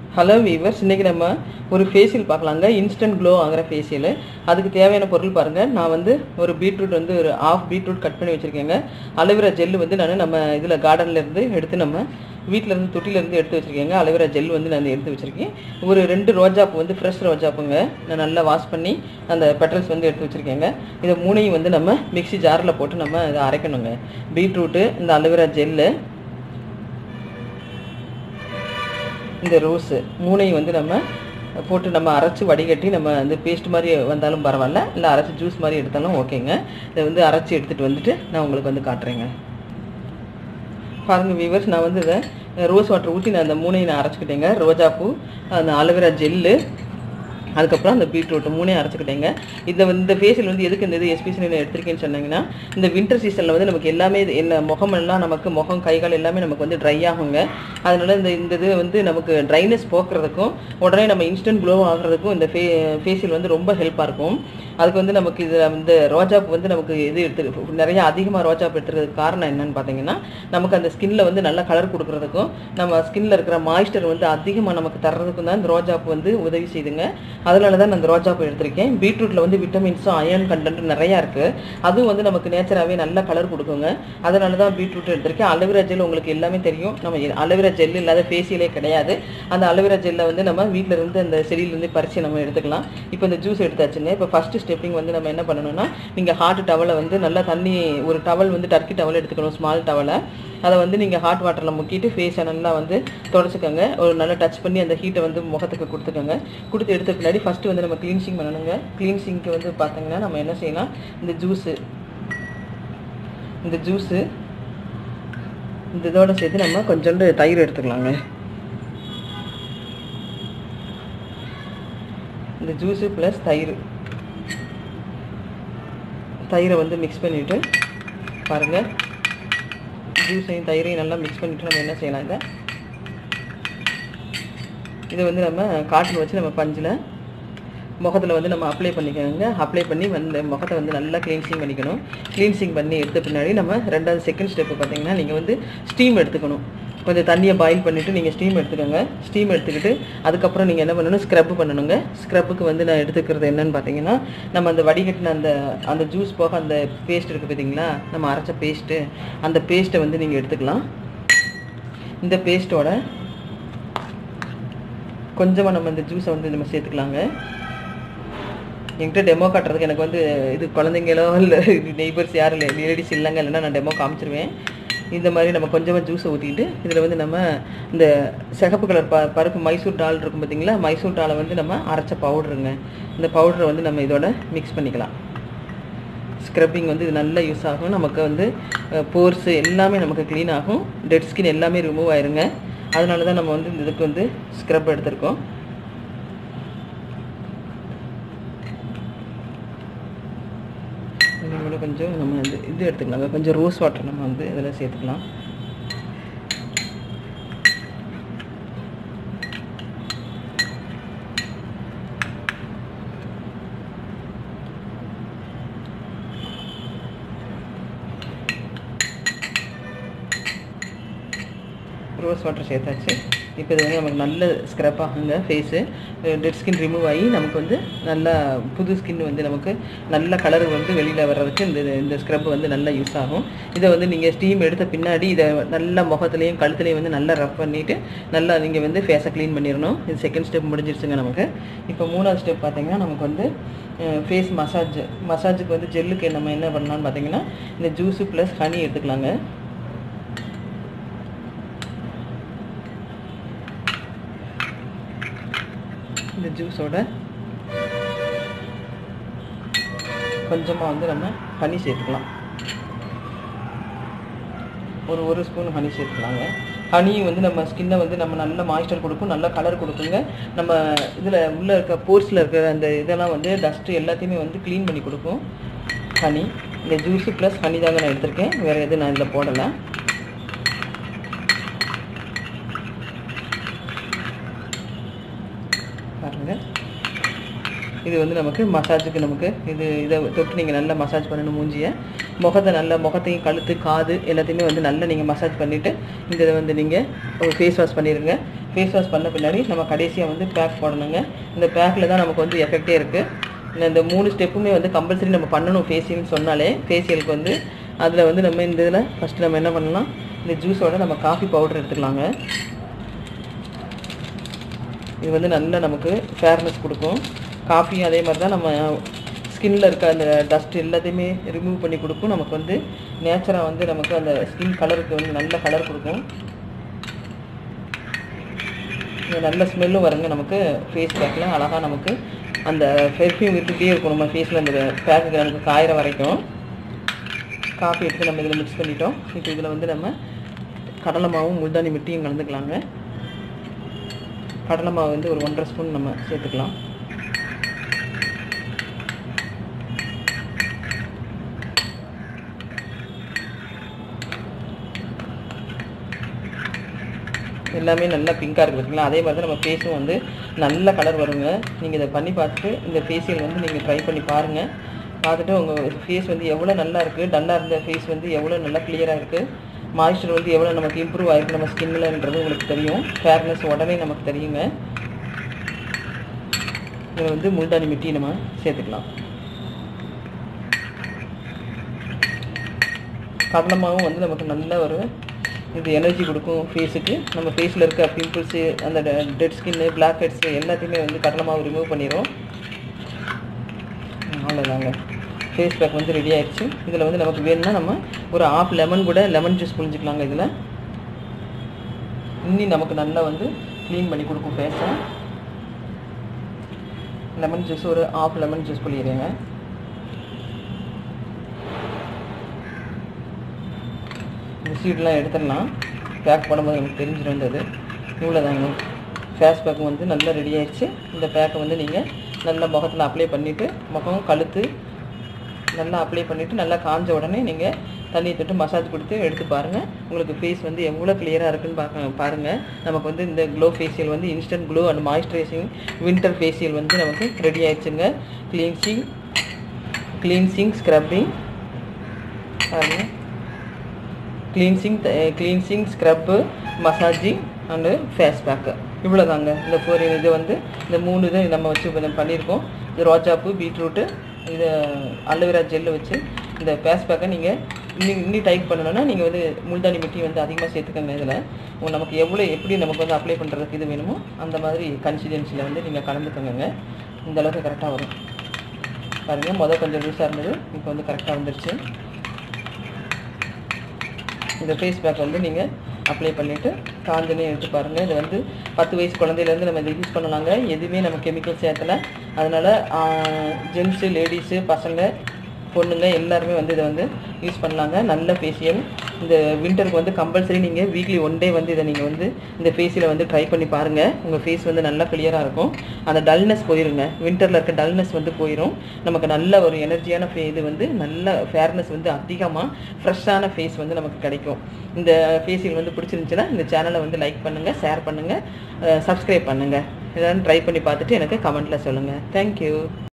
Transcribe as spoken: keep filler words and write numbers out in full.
Hello viewers, இன்றைக்கி நம்ம ஒரு ஃபேஷியல் பார்க்கலாங்க. இன்ஸ்டன்ட் க்ளோ ஆகிற ஃபேஷியல். அதுக்கு தேவையான பொருள் பாருங்கள். நான் வந்து ஒரு பீட்ரூட் வந்து ஒரு ஆஃப் பீட்ரூட் கட் பண்ணி வச்சுருக்கேங்க. அலோவேரா ஜெல் வந்து நான் நம்ம இதில் கார்டன்லேருந்து எடுத்து நம்ம வீட்டிலேருந்து தொட்டிலேருந்து எடுத்து வச்சுருக்கேங்க. அலோவேரா ஜெல் வந்து நான் எடுத்து வச்சுருக்கேன். ஒரு ரெண்டு ரோஜாப்பு வந்து ஃப்ரெஷ் ரோஜாப்புங்க நான் நல்லா வாஷ் பண்ணி அந்த பெட்டல்ஸ் வந்து எடுத்து வச்சுருக்கேங்க. இதை மூணையும் வந்து நம்ம மிக்ஸி ஜாரில் போட்டு நம்ம இதை அரைக்கணுங்க. பீட்ரூட்டு, இந்த அலோவேரா ஜெல்லு, இந்த ரோஸு மூணையும் வந்து நம்ம போட்டு நம்ம அரைச்சி வடிகட்டி நம்ம வந்து பேஸ்ட் மாதிரி வந்தாலும் பரவாயில்ல, இல்லை அரைச்சி ஜூஸ் மாதிரி எடுத்தாலும் ஓகேங்க. இதை வந்து அரைச்சி எடுத்துகிட்டு வந்துட்டு நான் உங்களுக்கு வந்து காட்டுறேங்க. பாருங்கள் வீவர்ஸ், நான் வந்து இதை ரோஸ் வாட்டர் ஊற்றி நான் அந்த மூணையும் நான் அரைச்சிக்கிட்டேங்க. ரோஜாப்பூ, அந்த அலோவேரா ஜெல்லு, அதுக்கப்புறம் அந்த பீட்ரூட் மூணையும் அரைச்சிக்கிட்டேங்க. இதை வந்து இந்த ஃபேஷியல் வந்து எதுக்கு இந்த இது எஸ்பெஷலி நான் எடுத்திருக்கேன்னு சொன்னீங்கன்னா, இந்த வின்டர் சீசனில் வந்து நமக்கு எல்லாமே எல்லா முகமெல்லாம் நமக்கு முகம் கைகால் எல்லாமே நமக்கு வந்து ட்ரை ஆகுங்க. அதனால இந்த இந்த இது வந்து நமக்கு ட்ரைனஸ் போக்குறதுக்கும் உடனே நம்ம இன்ஸ்டன்ட் க்ளோ ஆகுறதுக்கும் இந்த ஃபே ஃபேஷியல் வந்து ரொம்ப ஹெல்ப்பாக இருக்கும். அதுக்கு வந்து நமக்கு இது இந்த ரோஜாப்பு வந்து நமக்கு இது எடுத்து நிறைய அதிகமாக ரோஜாப்பு எடுத்துறதுக்கு காரணம் என்னன்னு பார்த்தீங்கன்னா, நமக்கு அந்த ஸ்கின்னில் வந்து நல்ல கலர் கொடுக்குறதுக்கும் நம்ம ஸ்கின்னில் இருக்கிற மாய்ஸ்டர் வந்து அதிகமாக நமக்கு தர்றதுக்கும் தான் இந்த ரோஜாப்பு வந்து உதவி செய்துங்க. அதனால தான் நான் அந்த ரோஜாப்பூ எடுத்திருக்கேன். பீட்ரூட்டில் வந்து விட்டமின்ஸும் அயர்ன் கண்டென்ட் நிறையா இருக்குது. அதுவும் வந்து நமக்கு நேச்சராகவே நல்ல கலர் கொடுக்குங்க. அதனால தான் பீட்ரூட் எடுத்திருக்கேன். அலோவேரா ஜெல் உங்களுக்கு எல்லாமே தெரியும். நம்ம அலோவேரா ஜெல் இல்லாத ஃபேஷியலே கிடையாது. அந்த அலோவேரா ஜெல்லை வந்து நம்ம வீட்டில் இருந்து அந்த செடியிலேருந்து பறித்து நம்ம எடுத்துக்கலாம். இப்போ இந்த ஜூஸ் எடுத்தாச்சுங்க. இப்போ ஃபஸ்ட்டு ஸ்டெப்பிங் வந்து நம்ம என்ன பண்ணணும்னா, நீங்கள் ஹாட் டவலை வந்து நல்லா தண்ணி, ஒரு டவல் வந்து டர்க்கி டவல் எடுத்துக்கணும், ஸ்மால் டவலை. அதை வந்து நீங்கள் ஹாட் வாட்டரில் முக்கிட்டு ஃபேஸை நல்லா வந்து தொடச்சிக்கோங்க. ஒரு நல்லா டச் பண்ணி அந்த ஹீட்டை வந்து முகத்துக்கு கொடுத்துக்கோங்க. கொடுத்து எடுத்த பின்னாடி ஃபஸ்ட்டு வந்து நம்ம க்ளீன்சிங் பண்ணணுங்க. க்ளீன்சிங்க்கு வந்து பார்த்தீங்கன்னா நம்ம என்ன செய்யலாம், இந்த ஜூஸு இந்த ஜூஸு இந்த இதோடு சேர்த்து நம்ம கொஞ்சோண்டு தயிர் எடுத்துக்கலாங்க. இந்த ஜூஸு ப்ளஸ் தயிர் தயிரை வந்து மிக்ஸ் பண்ணிவிட்டு பாருங்கள், ஜூஸையும் தயிரையும் நல்லா மிக்ஸ் பண்ணிவிட்டு நம்ம என்ன செய்யலாம், இதை இதை வந்து நம்ம காட்டன் வச்சு நம்ம பஞ்சில் முகத்தில் வந்து நம்ம அப்ளை பண்ணிக்கோங்க. அப்ளை பண்ணி வந்து முகத்தை வந்து நல்லா க்ளீன்சிங் பண்ணிக்கணும். க்ளீன்சிங் பண்ணி எடுத்த பின்னாடி நம்ம ரெண்டாவது செகண்ட் ஸ்டெப்பு பார்த்தீங்கன்னா, நீங்கள் வந்து ஸ்டீம் எடுத்துக்கணும். கொஞ்சம் தண்ணியை பாயில் பண்ணிவிட்டு நீங்கள் ஸ்டீம் எடுத்துக்கோங்க. ஸ்டீம் எடுத்துக்கிட்டு அதுக்கப்புறம் நீங்கள் என்ன பண்ணணும், ஸ்க்ரப் பண்ணணுங்க. ஸ்க்ரப்புக்கு வந்து நான் எடுத்துக்கிறது என்னென்னு பார்த்தீங்கன்னா, நம்ம அந்த வடிகட்டின அந்த அந்த ஜூஸ் போக அந்த பேஸ்ட் இருக்குது பார்த்தீங்களா, நம்ம அரைச்ச பேஸ்ட்டு, அந்த பேஸ்ட்டை வந்து நீங்கள் எடுத்துக்கலாம். இந்த பேஸ்ட்டோட கொஞ்சமாக நம்ம இந்த ஜூஸை வந்து நம்ம சேர்த்துக்கலாங்க. என்கிட்ட டெமோ காட்டுறதுக்கு எனக்கு வந்து இது குழந்தைங்களோ இல்லை நெய்பர்ஸ் யாரும் இல்லை, லேடிஸ் இல்லைங்க, இல்லைன்னா நான் டெமோ காமிச்சிருவேன். இந்த மாதிரி நம்ம கொஞ்சமாக ஜூஸை ஊற்றிட்டு இதில் வந்து நம்ம இந்த சிகப்பு கலர் ப பருப்பு மைசூர் டால் இருக்கும் பார்த்தீங்களா, மைசூர் டாலை வந்து நம்ம அரைச்ச பவுடருங்க. இந்த பவுடரை வந்து நம்ம இதோட மிக்ஸ் பண்ணிக்கலாம். ஸ்க்ரப்பிங் வந்து இது நல்லா யூஸ் ஆகும். நமக்கு வந்து போர்ஸு எல்லாமே நமக்கு க்ளீன் ஆகும். டெட் ஸ்கின் எல்லாமே ரிமூவ் ஆயிருங்க. அதனால தான் நம்ம வந்து இதுக்கு வந்து ஸ்க்ரப் எடுத்திருக்கோம். கொஞ்சம் நம்ம வந்து இது எடுத்துக்கலாங்க, கொஞ்சம் ரோஸ் வாட்டர் நம்ம வந்து இதில் சேர்த்துக்கலாம். ரோஸ் வாட்டர் சேர்த்தாச்சு. இப்போ இது வந்து நமக்கு நல்ல ஸ்க்ரப் ஆகுங்க. ஃபேஸு டெட் ஸ்கின் ரிமூவ் ஆகி நமக்கு வந்து நல்லா புது ஸ்கின் வந்து நமக்கு நல்ல கலர் வந்து வெளியில் வர்றதுக்கு இந்த இந்த ஸ்க்ரப் வந்து நல்லா யூஸ் ஆகும். இதை வந்து நீங்கள் ஸ்டீம் எடுத்த பின்னாடி இதை நல்லா முகத்துலேயும் கழுத்துலேயும் வந்து நல்லா ரப் பண்ணிவிட்டு நல்லா நீங்கள் வந்து ஃபேஸை க்ளீன் பண்ணிடணும். இது செகண்ட் ஸ்டெப் முடிஞ்சிருச்சுங்க நமக்கு. இப்போ மூணாவது ஸ்டெப் பார்த்திங்கன்னா, நமக்கு வந்து ஃபேஸ் மசாஜ். மசாஜுக்கு வந்து ஜெல்லுக்கு நம்ம என்ன பண்ணலான்னு பார்த்தீங்கன்னா, இந்த ஜூஸு ப்ளஸ் ஹனி எடுத்துக்கலாங்க. இந்த ஜூஸோட கொஞ்சமாக வந்து நம்ம ஹனி சேர்த்துக்கலாம். ஒரு ஒரு ஸ்பூன் ஹனி சேர்த்துக்கலாங்க. ஹனி வந்து நம்ம ஸ்கின்னை வந்து நம்ம நல்ல மாய்ஸ்டர் கொடுக்கும், நல்ல கலர் கொடுக்குங்க. நம்ம இதில் உள்ளே இருக்க போர்ஸில் இருக்கிற அந்த இதெல்லாம் வந்து டஸ்ட்டு எல்லாத்தையுமே வந்து க்ளீன் பண்ணி கொடுக்கும் ஹனி. இந்த ஜூஸு ப்ளஸ் ஹனி தாங்க நான் எடுத்திருக்கேன், வேறு எதுவும் நான் இதில் போடலை. பாருங்கள், இது வந்து நமக்கு மசாஜுக்கு நமக்கு இது இதை தொட்டு நீங்கள் நல்லா மசாஜ் பண்ணணும். மூஞ்சியை, முகத்தை நல்லா முகத்தையும் கழுத்து காது எல்லாத்தையுமே வந்து நல்லா நீங்கள் மசாஜ் பண்ணிவிட்டு இந்த இதை வந்து நீங்கள் ஒரு ஃபேஸ் வாஷ் பண்ணிடுங்க. ஃபேஸ் வாஷ் பண்ண பின்னாடி நம்ம கடைசியாக வந்து பேக் போடணுங்க. இந்த பேக்கில் தான் நமக்கு வந்து எஃபெக்டே இருக்குது. இந்த மூணு ஸ்டெப்புமே வந்து கம்பல்சரி நம்ம பண்ணணும் ஃபேஷியல்னு சொன்னாலே. ஃபேஷியலுக்கு வந்து அதில் வந்து நம்ம இந்த இதில் ஃபஸ்ட்டு நம்ம என்ன பண்ணலாம், இந்த ஜூஸோட நம்ம காஃபி பவுடர் எடுத்துக்கலாங்க. இது வந்து நல்லா நமக்கு ஃபேர்னஸ் கொடுக்கும். காஃபியும் அதே மாதிரி தான் நம்ம ஸ்கின்னில் இருக்க அந்த டஸ்ட் எல்லாத்தையுமே ரிமூவ் பண்ணி கொடுக்கும். நமக்கு வந்து நேச்சராக வந்து நமக்கு அந்த ஸ்கின் கலருக்கு வந்து நல்ல கலர் கொடுக்கும். நல்ல ஸ்மெல்லும் வருங்க நமக்கு. ஃபேஸ் பேக்கில் அழகாக நமக்கு அந்த பெர்ஃப்யூம் இருந்துகிட்டே இருக்கும் நம்ம ஃபேஸில். அந்த பேக்கு நமக்கு காயிற வரைக்கும். காஃபி எடுத்து நம்ம இதில் மிக்ஸ் பண்ணிட்டோம். இப்போ இதில் வந்து நம்ம கடலை மாவும் முல்தானி மிட்டியும் கலந்துக்கலாங்க. கடலை மாவு வந்து ஒரு ஒன்றரை ஸ்பூன் நம்ம சேர்த்துக்கலாம். எல்லாமே நல்லா பிங்காக இருக்குது பார்த்தீங்களா. அதே மாதிரி தான் நம்ம ஃபேஸும் வந்து நல்ல கலர் வருங்க. நீங்கள் இதை பண்ணி பார்த்துட்டு இந்த ஃபேஷியல் வந்து நீங்கள் ட்ரை பண்ணி பாருங்கள். பார்த்துட்டு உங்கள் ஃபேஸ் வந்து எவ்வளோ நல்லா இருக்குது, டல்லாக இருந்த ஃபேஸ் வந்து எவ்வளோ நல்லா கிளியராக இருக்குது, மாய்ஸ்சர் வந்து எவ்வளோ நமக்கு இம்ப்ரூவ் ஆகிருக்கு நம்ம ஸ்கின்னில்ன்றது உங்களுக்கு தெரியும். ஃபேர்னஸ் உடனே நமக்கு தெரியுங்க. இதில் வந்து முல்தானி மிட்டி நம்ம சேர்த்துக்கலாம். கடலமாவும் வந்து நமக்கு நல்ல ஒரு இது எனர்ஜி கொடுக்கும் ஃபேஸுக்கு. நம்ம ஃபேஸில் இருக்க பிம்பிள்ஸு, அந்த டெட் ஸ்கின்னு, பிளாக் ஹெட்ஸு எல்லாத்தையுமே வந்து கடலை மாவு ரிமூவ் பண்ணிடும். அவ்வளோதாங்க, ஃபேஸ் பேக் வந்து ரெடி ஆகிடுச்சு. இதில் வந்து நமக்கு வேணும்னா நம்ம ஒரு ஆஃப் லெமன் கூட லெமன் ஜூஸ் புழிஞ்சிக்கலாங்க. இதில் இன்னும் நமக்கு நல்லா வந்து க்ளீன் பண்ணி கொடுக்கும் ஃபேஸை. லெமன் ஜூஸ் ஒரு ஆஃப் லெமன் ஜூஸ் புழியிறேங்க. இந்த சீடெலாம் எடுத்துடலாம். பேக் பண்ணும்போது நமக்கு தெரிஞ்சிடும் வந்தது. இவ்வளோ தாங்க, ஃபேஸ் பேக் வந்து நல்லா ரெடி ஆகிடுச்சு. இந்த பேக்கை வந்து நீங்கள் நல்லா முகத்தில் அப்ளை பண்ணிவிட்டு, முகம் கழுத்து நல்லா அப்ளை பண்ணிவிட்டு நல்லா காஞ்ச உடனே நீங்கள் தண்ணி தொட்டு மசாஜ் கொடுத்து எடுத்து பாருங்கள். உங்களுக்கு ஃபேஸ் வந்து எவ்வளோ கிளியராக இருக்குதுன்னு பார்க்க பாருங்கள். நமக்கு வந்து இந்த க்ளோ ஃபேஷியல் வந்து instant glow and moisturising winter facial வந்து நமக்கு ரெடி ஆகிடுச்சுங்க. க்ளீன்சிங் க்ளீன்சிங் ஸ்க்ரப்பிங் பாருங்கள். Cleansing cleansing scrub, massaging and face pack. இவ்வளோ தாங்க. இந்த ஃபோர் இது வந்து இந்த மூணு இது நம்ம வச்சு பண்ணியிருக்கோம். இது ரோஜாப்பூ, பீட்ரூட்டு, இது அலோவேரா ஜெல்லு வச்சு இந்த ஃபேஸ் பேக்கை நீங்கள் இன்னும் இன்னும் டைப் பண்ணணுன்னா நீங்கள் வந்து முல்தானி மிட்டி வந்து அதிகமாக சேர்த்துக்கோங்க. இதில் நமக்கு எவ்வளோ எப்படி நமக்கு வந்து அப்ளை பண்ணுறதுக்கு இது வேணுமோ அந்த மாதிரி கன்சிஸ்டன்சியில் வந்து நீங்கள் கலந்துக்கோங்க. இந்த அளவுக்கு கரெக்டாக வரும் பாருங்கள். மொதல் கொஞ்சம் லூஸாக இருந்தது, இப்போ வந்து கரெக்டாக வந்துடுச்சு. இந்த ஃபேஸ் பேக் வந்து நீங்கள் அப்ளை பண்ணிவிட்டு காஞ்சனே எடுத்து பாருங்கள். இது வந்து பத்து வயசு குழந்தையிலேருந்து நம்ம இதை யூஸ் பண்ணலாங்க. எதுவுமே நம்ம கெமிக்கல் சேர்த்தலை. அதனால் ஜென்ஸு, லேடிஸு, பசங்க, பொண்ணுங்க எல்லாருமே வந்து இதை வந்து யூஸ் பண்ணலாங்க. நல்ல ஃபேஷியல். இந்த வின்டருக்கு வந்து கம்பல்சரி நீங்கள் வீக்லி ஒன் டே வந்து இதை நீங்கள் வந்து இந்த ஃபேஷியலை வந்து ட்ரை பண்ணி பாருங்கள். உங்கள் ஃபேஸ் வந்து நல்லா கிளியராக இருக்கும். அந்த டல்னஸ் போயிருங்க. வின்டரில் இருக்க டல்னஸ் வந்து போயிடும். நமக்கு நல்ல ஒரு எனர்ஜியான ஃபே இது வந்து நல்ல ஃபேர்னஸ் வந்து அதிகமாக ஃப்ரெஷ்ஷான ஃபேஸ் வந்து நமக்கு கிடைக்கும். இந்த ஃபேஷியல் வந்து பிடிச்சிருந்துச்சுன்னா இந்த சேனலை வந்து லைக் பண்ணுங்கள், ஷேர் பண்ணுங்கள், சப்ஸ்கிரைப் பண்ணுங்கள். இதெல்லாம் ட்ரை பண்ணி பார்த்துட்டு எனக்கு கமெண்ட்டில் சொல்லுங்கள். தேங்க்யூ.